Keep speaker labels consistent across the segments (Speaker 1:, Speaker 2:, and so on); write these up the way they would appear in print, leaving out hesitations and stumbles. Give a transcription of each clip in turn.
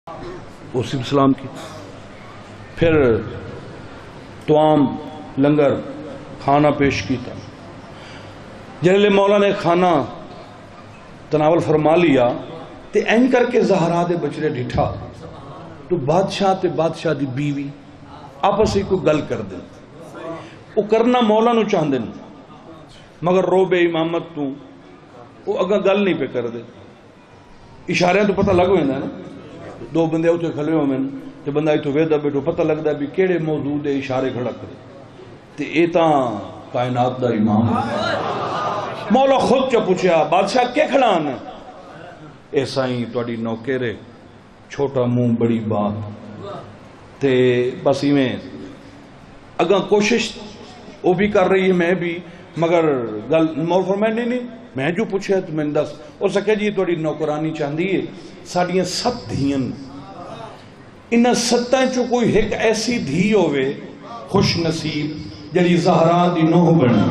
Speaker 1: اسی اسلام کی. پھر توام لنگر کھانا پیش کیتا. جلے مولا نے کھانا تناول فرما لیا تے این کر کے زہرا دے بچڑے ڈٹھا تو بادشاہ تے بادشاہ دی بیوی آپس ہی کو گل کر دیں. وہ کرنا مولا نو چاہندے مگر رو بے امامت تو وہ اگا گل نہیں پہ کر دے. اشاریاں تو پتہ لگ ویندا ہے نا. دو بندے اتنے کھلے ہوئے تے بندہ اتوں ویدا بیٹھو پتہ لگتا ہے بھی کیڑے موضوع دے اشارے کھڑا کرے. تے اے تاں کائنات دا امام مولا خود چا پوچھیا بادشاہ کیا کھڑا آنا. اے سائیں تواڈی نوکرے چھوٹا منہ بڑی بات تے بس میں اگاں کوشش وہ بھی کر رہی ہے میں بھی مگر گل مول فرمائے نہیں میں جو پوچھا تو میں دس اور سکے جی تھوڑی نوکرانی چاہتی ہے ساڑیاں 7 دھیاں انہاں 7 چو کوئی ایک ایسی دھی ہوئے خوش نصیب جڑی زہرا دی نوح بنی.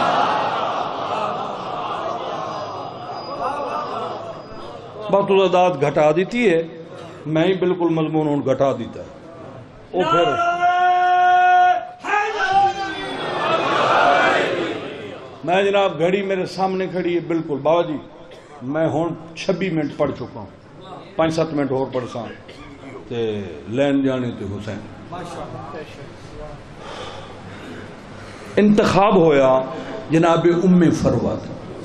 Speaker 1: بات اداد گھٹا دیتی ہے میں ہی بالکل مضمون ہوں گھٹا دیتا ہے. وہ پھر میں جناب گھڑی میرے سامنے کھڑی ہے بالکل بابا جی میں ہون 26 منٹ پڑھ چکا ہوں 5-7 منٹ اور پڑھ سا تے لین جانے تے حسین. انتخاب ہویا جناب ام فروت.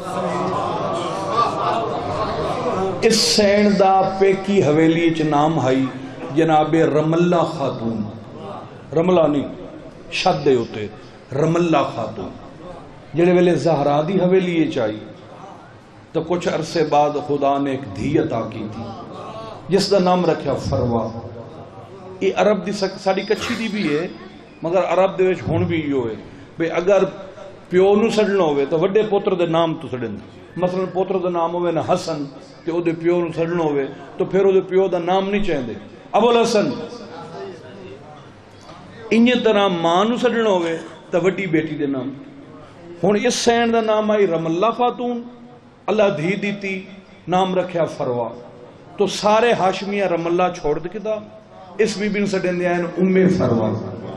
Speaker 1: اس سین دا پیکی حویلی چ نام ہائی جناب رملہ خاتون. رملہ نہیں شد دے ہوتے رملہ خاتون. جڑے ویلے زہرا دی حویلی چاہی تو کچھ عرصے بعد خدا نے ایک دھی عطا کی تھی جس دا نام رکھیا فروا. یہ عرب دی ساڑی کچھی دی بھی ہے مگر عرب دے وچ ہون بھی یہ ہوئے بے اگر پیو نو سڑنا ہوئے تو وڈے پوتر دے نام تو سڑن. مثلا پوتر دا نام ہوئے نا حسن تے او دے پیو نو سڑنا ہوئے تو پھر او دے پیو دا نام نہیں چاہندے ابو الحسن. انہی طرح ماں نو سڑنا ہوئے تو وڈی بیٹی دے نام. ہون اس سین دا نام آئی رملہ خاتون. اللہ دھی دیتی نام رکھیا فروا. تو سارے ہاشمیہ رملہ چھوڑ دے کتا اس بی بین سڑن دے آئین ام فروا.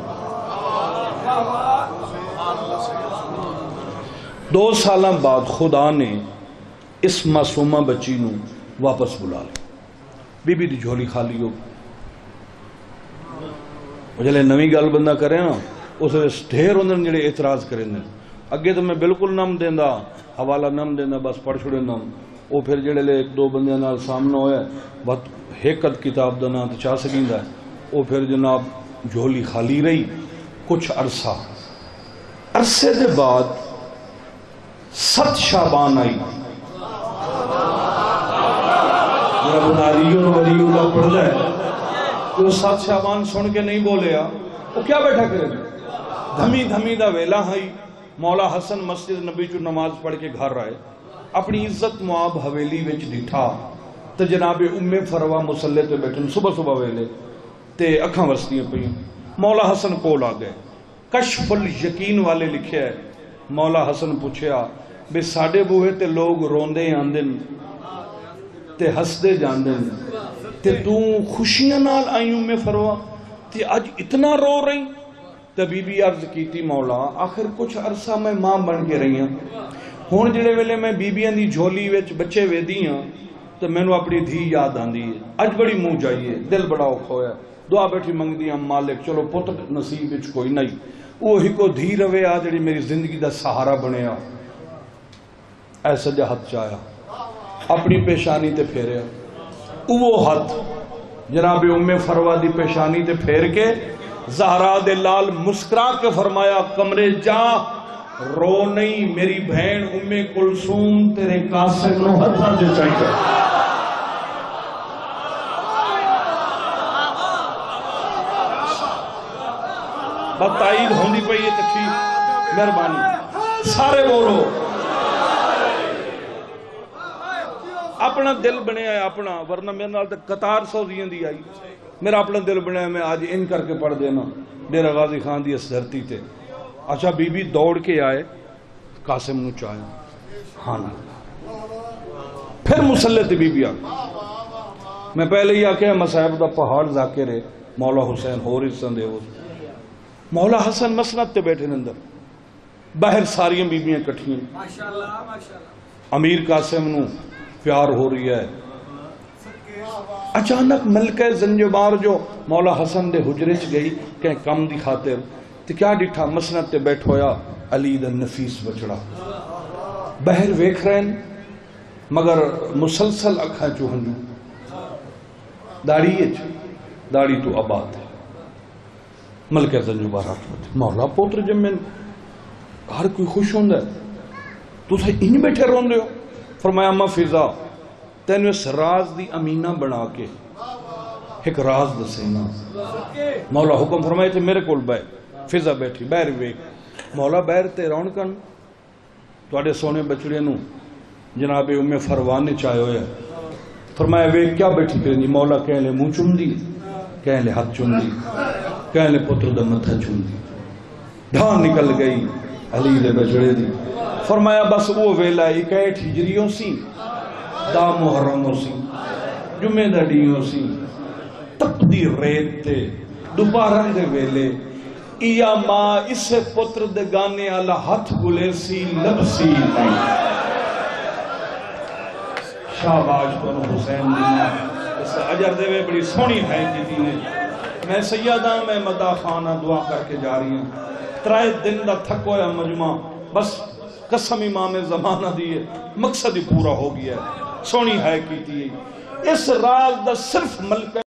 Speaker 1: 2 سالاں بعد خدا نے اس معصومہ بچی نو واپس بلا لیا. بی بی دی جھولی خالی ہو جلے نوی گل بندہ کرے نا اسے ڈھیر ہوندن جڑے اعتراض کریں. اگے تو میں بالکل نام دیندہ حوالہ نام دیندہ بس پڑھ چھوڑے نام. وہ پھر جڑے لے 1-2 بندے نال سامنا ہویا بہت حقت کتاب دا نام چاہ سکیندہ ہے. وہ پھر جناب جھولی خالی رہی کچھ عرصے دے بعد 7 شعبان آئی. جب ناریوں ولی اللہ پڑھ جائے تو 7 شعبان سن کے نہیں بولے وہ کیا بیٹھا کرے دھمی دھمی دا ویلا ہائی. مولا حسن مسجد نبی چو نماز پڑھ کے گھر رہے اپنی عزت معاب حویلی وچ ڈٹھا تو جناب ام فروا مسلح تے بیٹھن صبح ویلے تے اکھاں ورسدیاں پئیاں. مولا حسن کول آ گئے. کشف الیقین والے لکھے ہے مولا حسن پوچھیا بے ساڑے بوہے تے لوگ روندے آندن تے ہسدے جاندن تے تو خوشیاں نال آئی ام فروا تے آج اتنا رو رہی. بی بی عرض کیتی مولا آخر کچھ عرصہ میں ماں بن کے رہی ہوں. ہون جڑے ویلے میں بیبیاں دی جھولی وچ بچے ویدی ہوں تو میں نے اپنی دھی یاد آندی ہے. اج بڑی منہ جائیے دل بڑا اوکھا ہویا دعا بیٹھی منگ دی ہم مالک چلو پتر نصیب وچ کوئی نہیں. وہ ہی کو دھی روے آ جڑی میری زندگی دا سہارا بنے آ. ایسا جا ہاتھ چاہیا اپنی پیشانی تے پھیریا. وہ ہاتھ جناب ام فروا دی پیشانی تے پھیر کے زہرا دے لال مسکرا کے فرمایا کمرے جا رو نہیں میری بہن ام کلثوم تیرے قاسم نو ہتھاں جو چاہیے. بتائید ہوندی پئی ہے تے ٹھیک مہربانی سارے بولو. اپنا دل بنیا ہے اپنا ورنہ میرے نال تے قطار سوزیاں دی آئی. میرا اپنا دل بنیا ہے میں آج ان کر کے پڑھ دینا ڈیرہ غازی خان دی اس دھرتی تے. اچھا بی بی دوڑ کے آئے قاسم نو چاہے ہاں پھر مسلح تے بی بی آ میں پہلے ہی آکے مسائب دا پہاڑ ذاکر ہے مولا حسین ہو رہی سندے ہو مولا حسن مسند تے بیٹھے اندر باہر ساریاں بیبیاں کٹھیاں امیر قاسم نو پیار ہو رہی ہے اچانک ملکہ زنجبار جو مولا حسن دے حجرے چ گئی کہ کم دی خاطر تے کیا ڈٹھا مسند تے بیٹھ ہویا علی دا نفیس بچڑا باہر ویکھ رہے ہیں مگر مسلسل اکھاں چو ہنجو داڑی تو آباد ہے ملکہ زنجبار آٹھ مولا پوتر جمین ہر کوئی خوش ہوندہ ہے تو تھے انہیں بیٹھے رون دے ہو فرمایا اما فضا تینو اس راز دی امینہ بنا کے ایک راز دسینا مولا حکم فرمائے تھے میرے کول بے فضا بیٹھی بیر ویک مولا بیر تے رون کن تو آڑے سونے بچڑے نو جناب ام فروان نے چاہے ہویا فرمایا ویک کیا بیٹھی کریں دی مولا کہہ لے منہ چون دی کہہ لے ہاتھ چون دی کہہ لے پتر دا متھا چون دی دھان نکل گئی علی دے بچڑے دی فرمایا بس وہ ویلا اکیٹ ہجریوں سی دا محرموں سی جمعہ دا ڈیوں سی تپ دی ریت تے دوپہرن دے ویلے ایا ماں اسے پتر دے گانے آلہ ہاتھ گلے سی لب سی نہیں شاباش بنو حسین دینا اس عجر دے وے بڑی سونی ہے کی دینے میں سیدہ میں مدہ خانہ دعا کر کے جا رہی ہوں ترائے دن دا تھکویا مجمع بس قسم امام زمانہ دیئے مقصد ہی پورا ہو گیا ہے سونی ہے کی تھی اس راز دا صرف ملکہ